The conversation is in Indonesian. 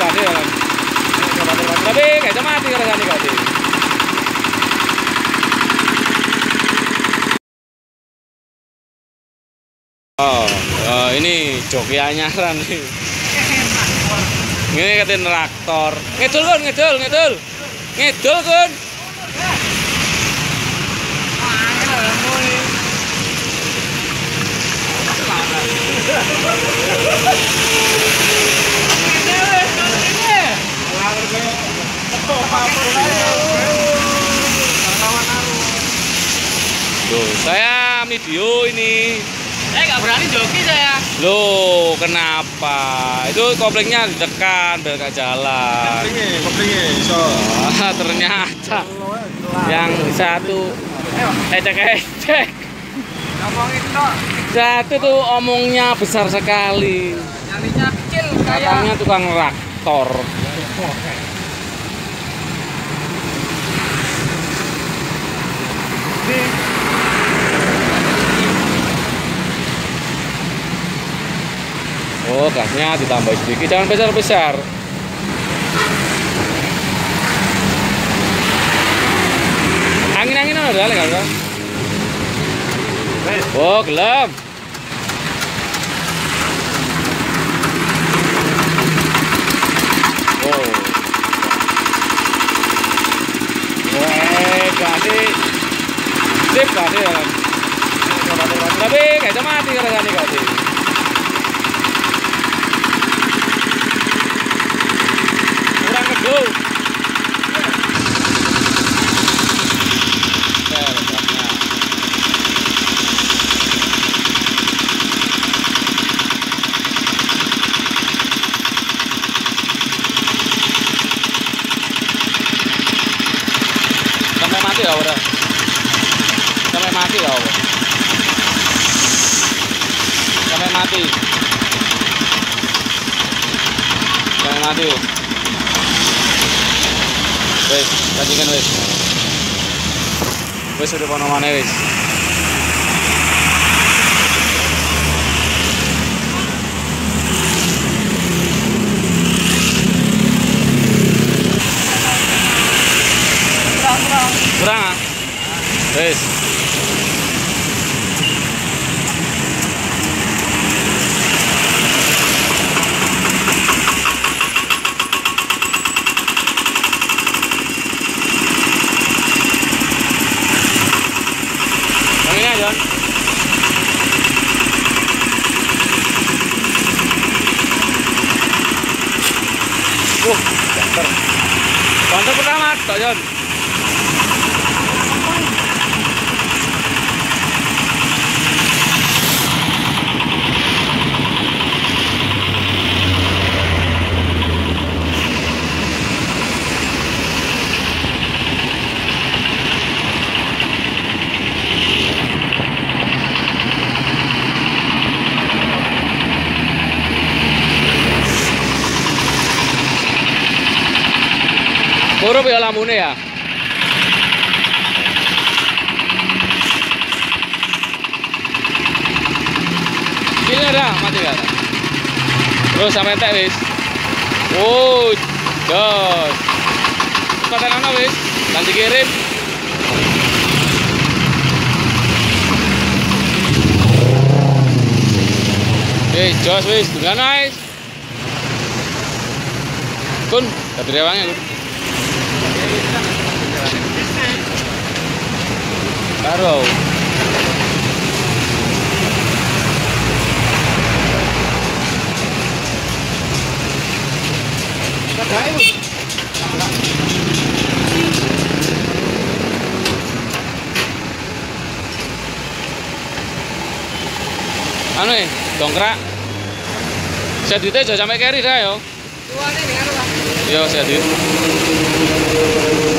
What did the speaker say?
gak ada kan. Tapi kayaknya mati rasanya gak ada. Oh, ini joki anyaran nih. Ini katanya traktor. Ngedul kun, ngedul kun. Tuh, saya video ini. Saya nggak berani joki saya. Loh, kenapa? Itu koplingnya ditekan biar gak jalan. Koplingnya, so. Wah, ternyata yang satu ecek-ecek. Ngomongin kok. Satu tuh omongnya besar sekali. Nyalinya kecil kayak. Katanya tukang traktor. Oh, gasnya ditambah sedikit, jangan besar-besar. Angin-anginan udah kan? Oh, gelap. Oh. Gade. Sip gade kan. Tapi kayaknya mati rasanya gade. Kurang kedul. Sampai mati ya udah. Sampai mati ya udah. Sampai mati. Sampai mati. Wes, tandingan wes. Wes udah kono mana wes. Kurang ah? Wes. Yang ini aja. Banter. Banter pertama, Tok Jon. Korup ya lamune ya. Gila dah, mati kan. Terus sampai entek wis. Oh, jos. Cepatan ana wis, nanti kirim. Jos wis, dengan wis. Kun, dadi rewange kun. Karo. Anu dongkrak. Sedite aja sampai keri dah yo. Tuane dengan apa? Yo sedit.